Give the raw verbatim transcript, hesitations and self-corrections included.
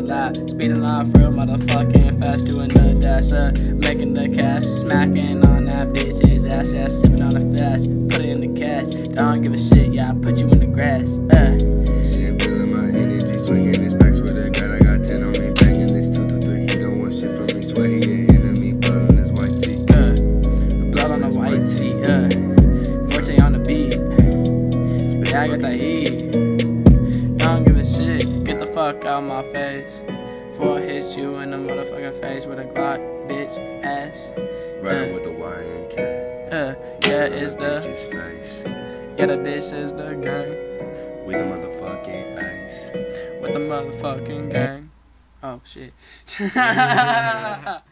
lap, speeding off real motherfucking fast, doing the dash, uh, making the cash, smacking on that bitch's ass, yeah, sipping on the fast, put it in the cash, don't give a shit, yeah, I put you in the grass, uh. She ain't feeling my energy, swinging his backs with a gun, I got ten on me, banging this two to three, he don't want shit from me, swear he an enemy, blood on his white tee, uh, the blood on the white tee, uh, Forte on the beat, but I got that heat. Don't give a shit, get the fuck out my face. Before I hit you in the motherfucking face with a Glock, bitch ass. Riding uh, with the Y and K. Uh, yeah, it's the bitch's face. Yeah, the bitch is the gang. With the motherfucking ice. With the motherfucking gang. Oh shit.